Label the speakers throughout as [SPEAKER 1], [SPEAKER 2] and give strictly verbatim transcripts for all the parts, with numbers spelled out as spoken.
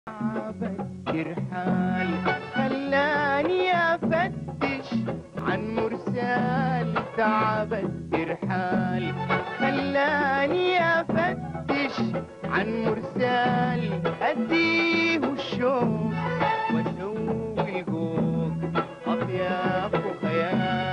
[SPEAKER 1] ترحال خلاني افتش عن مرسال، تعب الترحال خلاني افتش عن مرسال، اديه الشوق واسوي القوق اطياف وخيال.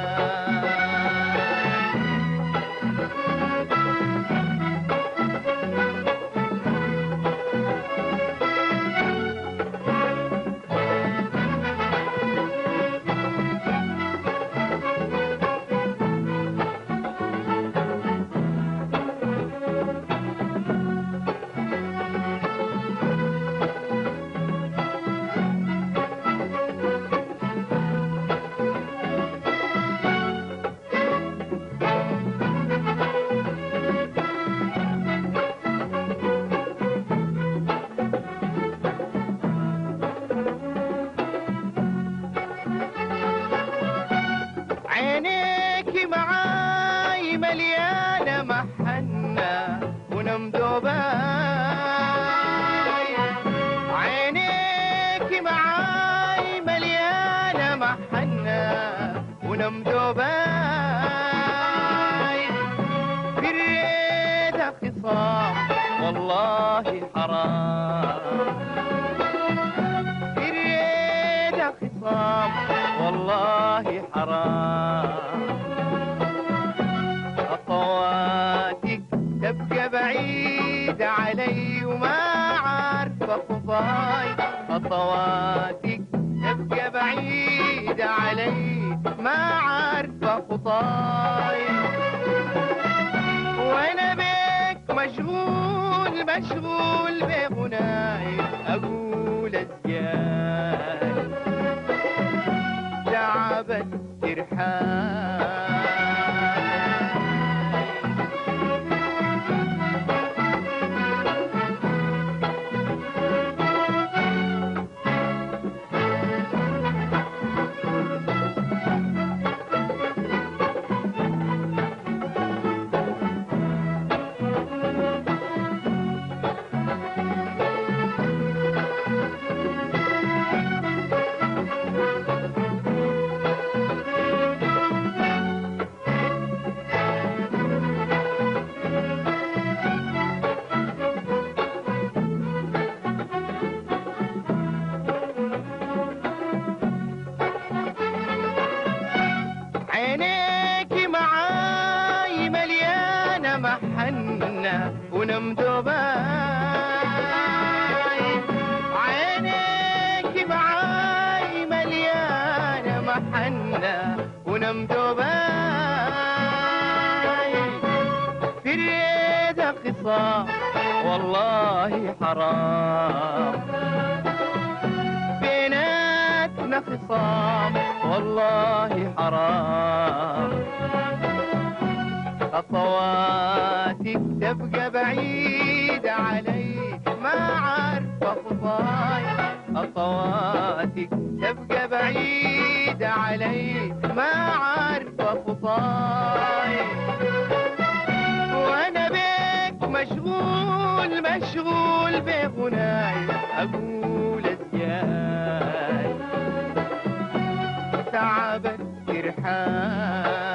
[SPEAKER 1] عينيكي معاي مليانة محنة ونم دوباي، عينيكي معاي مليانة محنة ونم دوباي، في الريدة خصام والله حرام، في الريدة خصام والله حرام، خطواتك تبقى بعيدة علي وما عارفة خطاي، خطواتك تبقى بعيدة علي ما عارفة خطاي، وانا بك مشغول مشغول بغناي اقول ازياي، تعب الترحال. عينيكي معاي مليانة محنة ونم دوباي، عينيكي معاي مليانة محنة ونم دوباي، في الريدة خصام والله حرام، بيناتنا خصام والله حرام، خطواتك تبقى بعيدة علي ما عارفة خطاي، خطواتك تبقى بعيدة علي ما عارفة خطاي، وانا بك مشغول مشغول بغناي اقول ازياي، تعب الترحال.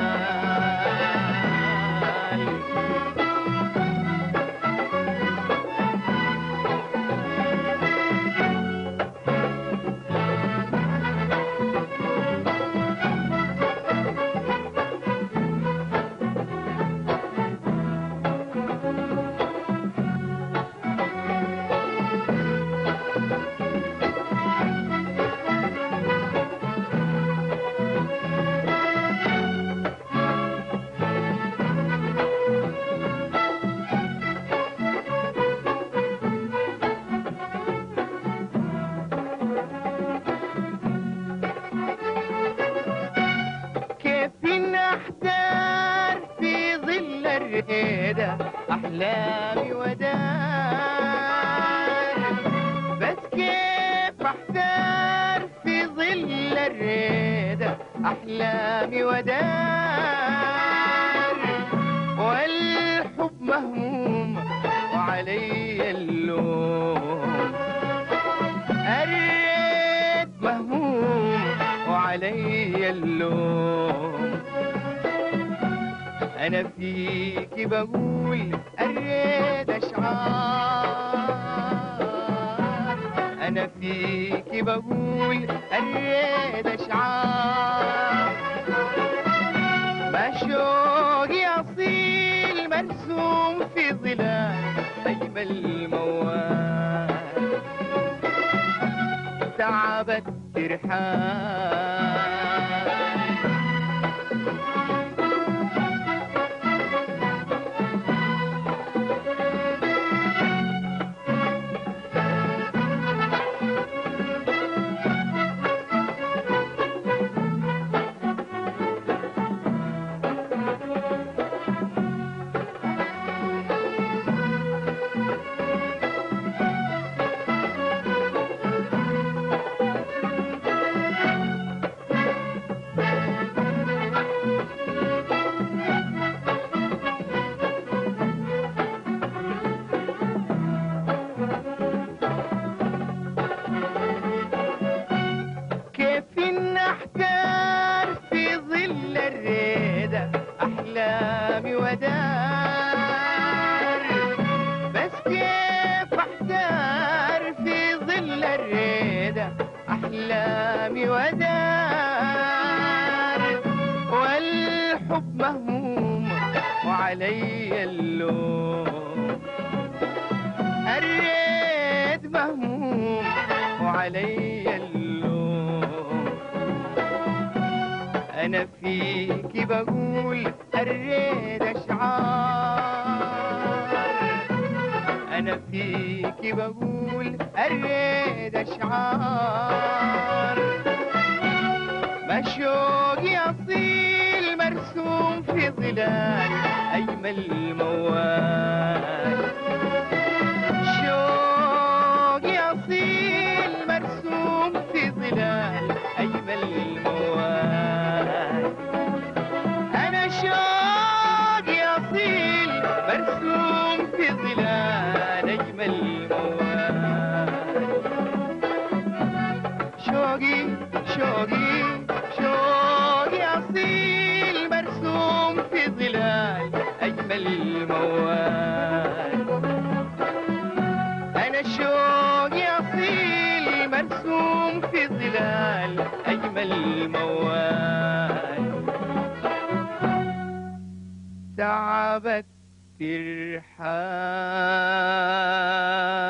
[SPEAKER 1] الريدة أحلامي ودار، بس كيف أحتار في ظل الريدة أحلامي ودار، والحب مهموم وعلي اللوم، وعلي اللوم. أنا فيك بقول أريد أشعار، أنا فيك بقول أريد أشعار. ما شوقي أصيل مرسوم في ظلال أجمل موال، تعبت ترحال. أحلامي ودار، بس كيف أحتار في ظل الريدة أحلامي ودار. والحب مهموم وعلي اللوم، الريد مهموم وعلي اللوم. أنا فيك بقول أريد أشعار، أنا فيك بقول أريد أشعار. ما شوقي أصيل مرسوم في ظلال أجمل موال، شوقي أصيل مرسوم في ظلال أجمل موال. أنا شوقي أصيل مرسوم في ظلال أجمل موال. شوقي شوقي شوقي أصيل مرسوم في ظلال أجمل موال. أنا شوقي أصيل مرسوم في ظلال أجمل موال، تعبت ترحال.